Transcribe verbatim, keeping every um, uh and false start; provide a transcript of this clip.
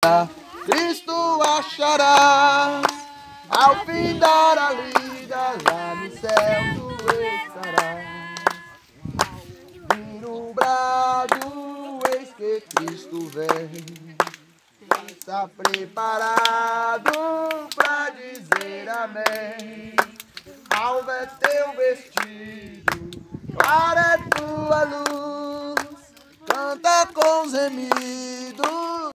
vida Cristo acharás. Ao findar a lida, lá no céu tu estarás. Vira o brado, eis que Cristo vem. Está preparado pra dizer amém. Alvo é teu vestido, clara é tua luz. Canta com os gemidos.